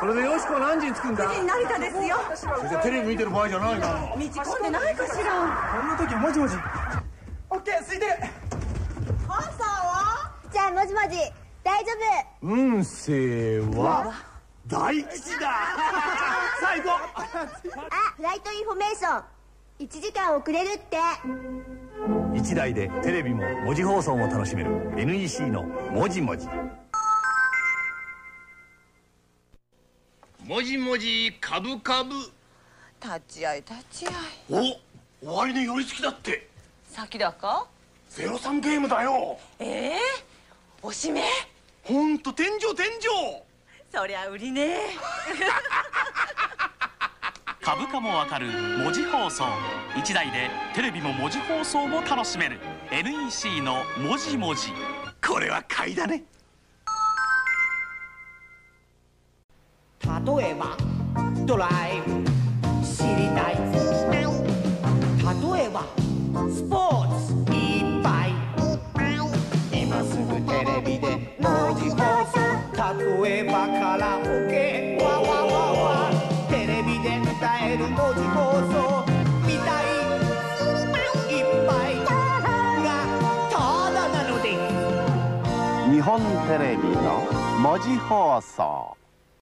それでよしこは何時に着くんだ。 9時に成田ですよ。 それじゃテレビ見てる場合じゃないな。 道込んでないかしら。 こんな時はもじもじ。オッケー、空いてる。 母さんは？ じゃあもじもじ大丈夫。 運勢は大吉だ。最後。 フライトインフォメーション1時間遅れるって。 1台でテレビも文字放送も楽しめる NEC のもじもじ。 もじもじカブカブ。 立ち会い立ち会い。 お、終値寄り付きだって。 先だか 03ゲームだよ。 おしめ。 ほんと天井天井。 そりゃ売りね。 株価もわかる文字放送。1台でテレビも文字放送も楽しめる NEC のもじもじ。 これは買いだね。 例えばドライブ知りたい。例えばスポーツいっぱい。今すぐテレビで文字放送。例えばカラオケわわわわ。テレビで歌える文字放送見たいいっぱいがただなので。 日本テレビの文字放送。